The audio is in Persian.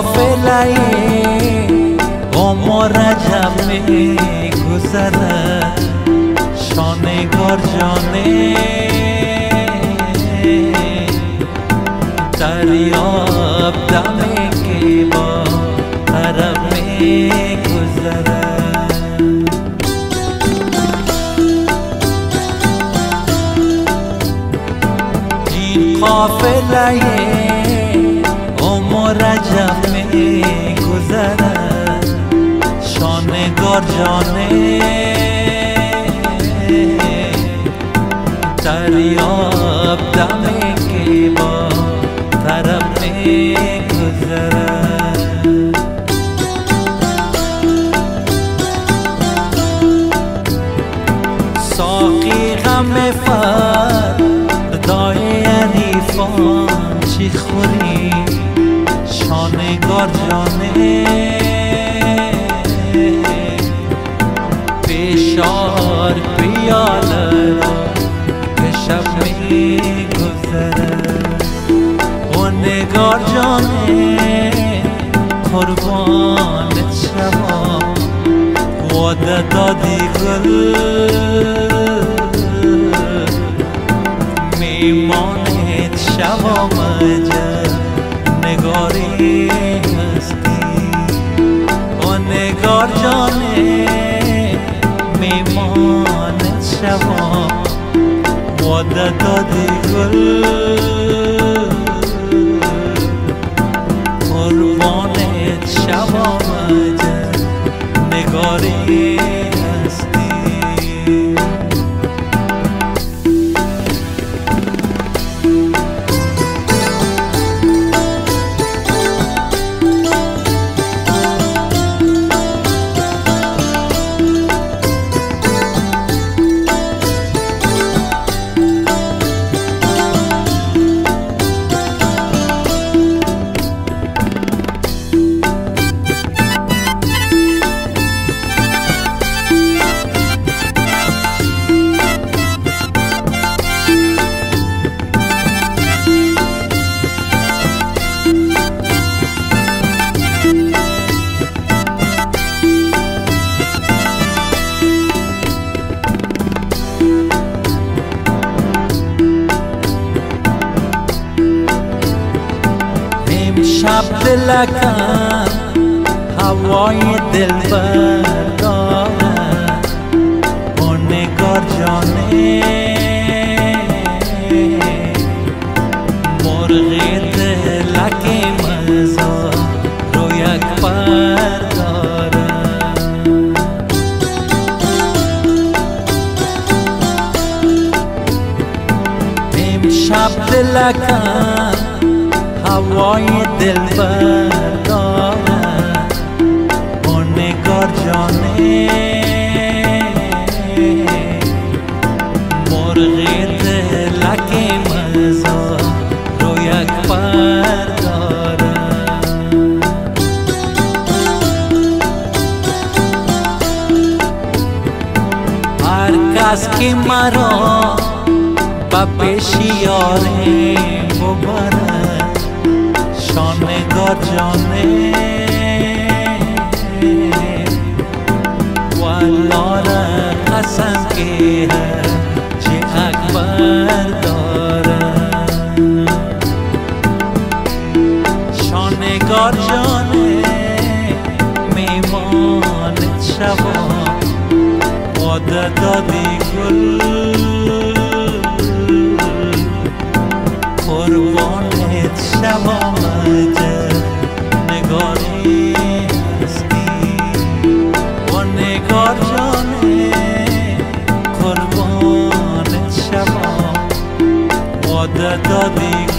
काफिलाए उमर रजब में गुजरा शाने गर्जने दरियाब दमे के बहर में गुजरा काफिलाए उमर रजब में गुजरा शाने गर्जने दरियाब दमे के बहर में गुजरा साकी गम फردای عریفان چی خوری شانه گرجانه پیشار پیاله را به شب می گذره و نگار جانه قربانت شبا وعده دادی گل میمانت شبا مجا نگاری هستی و نگار جانه میمانت شبا وعده دادی گل قربانت شبا مجا نگاری هستی شب دلکم هوای دل بردارد و نگار جانه مرغ دلک مزار رو یک پر دارد امشب دلکم هوای دل بردارد و نگار جانه مرغ دلک مزار رو یک پر دارد هر کس که مرا به پیش یاری ببرد شانه گرجانه والله را قسم که چه اکبر دارد شانه گرجانه میمانت شبا وعده دادی گل قربانت شبا مجا نگاری هستی و نگار جانه قربانت شبا وعده دادی